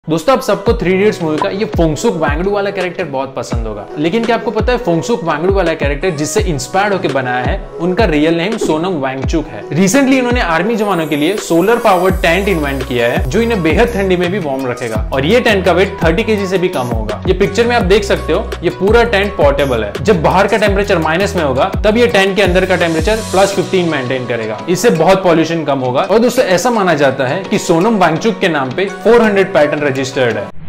दोस्तों आप सबको थ्री इडियट्स मूवी का ये फोंगसुक वांगडू वाला कैरेक्टर बहुत पसंद होगा, लेकिन क्या आपको पता है फोंगसुक वांगडू वाला कैरेक्टर जिससे इंस्पायर्ड होकर बनाया है उनका रियल नेम सोनम वांगचुक है। रिसेंटली इन्होंने आर्मी जवानों के लिए सोलर पावर्ड टेंट इन्वेंट किया है जो इन्हें बेहद ठंडी में भी वार्म रखेगा और ये टेंट का वेट 30 kg से भी कम होगा। ये पिक्चर में आप देख सकते हो, ये पूरा टेंट पोर्टेबल है। जब बाहर का टेम्परेचर माइनस में होगा तब ये टेंट के अंदर का टेम्परेचर +15 मेंटेन करेगा। इससे बहुत पॉल्यूशन कम होगा। और दोस्तों ऐसा माना जाता है कि सोनम वांगचुक के नाम पे 400 पैटेंट रजिस्टर्ड है।